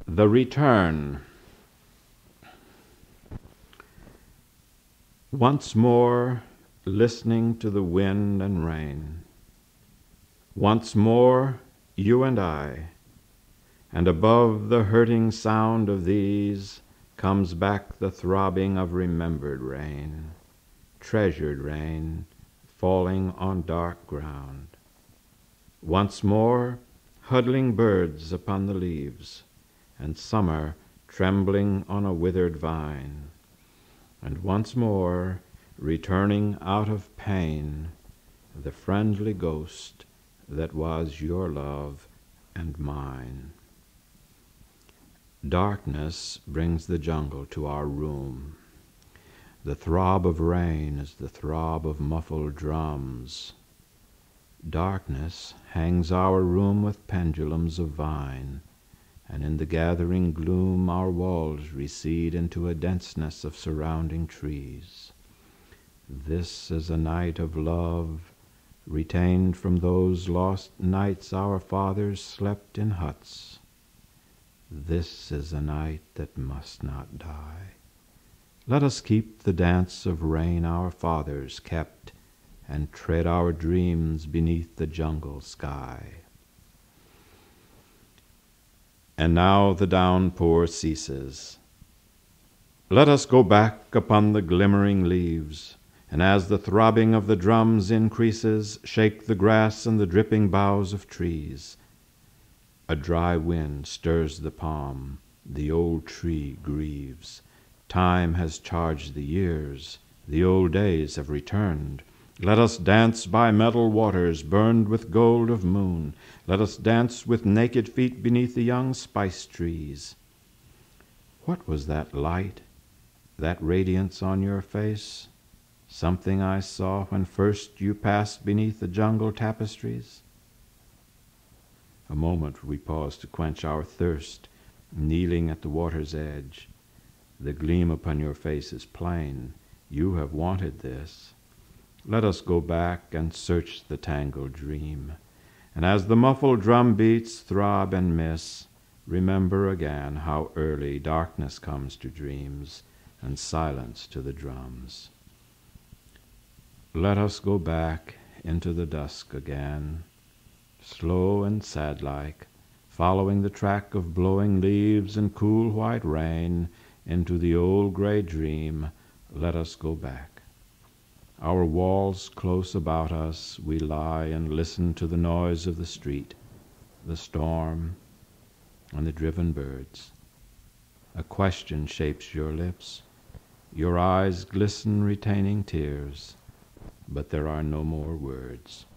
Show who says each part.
Speaker 1: The Return. Once more listening to the wind and rain. Once more you and I, and above the hurting sound of these comes back the throbbing of remembered rain, treasured rain, falling on dark ground. Once more huddling birds upon the leaves, and summer trembling on a withered vine, and once more returning out of pain the friendly ghost that was your love and mine. Darkness brings the jungle to our room. The throb of rain is the throb of muffled drums. Darkness hangs our room with pendulums of vine, and in the gathering gloom our walls recede into a denseness of surrounding trees. This is a night of love, retained from those lost nights our fathers slept in huts. This is a night that must not die. Let us keep the dance of rain our fathers kept, and tread our dreams beneath the jungle sky. And now the downpour ceases. Let us go back upon the glimmering leaves, and as the throbbing of the drums increases, shake the grass and the dripping boughs of trees. A dry wind stirs the palm, the old tree grieves. Time has charged the years, the old days have returned. Let us dance by metal waters burned with gold of moon. Let us dance with naked feet beneath the young spice trees. What was that light, that radiance on your face? Something I saw when first you passed beneath the jungle tapestries? A moment we pause to quench our thirst, kneeling at the water's edge. The gleam upon your face is plain. You have wanted this. Let us go back and search the tangled dream. And as the muffled drum beats throb and miss, remember again how early darkness comes to dreams and silence to the drums. Let us go back into the dusk again, slow and sad-like, following the track of blowing leaves and cool white rain into the old gray dream. Let us go back. Our walls close about us, we lie and listen to the noise of the street, the storm, and the driven birds. A question shapes your lips. Your eyes glisten, retaining tears, but there are no more words.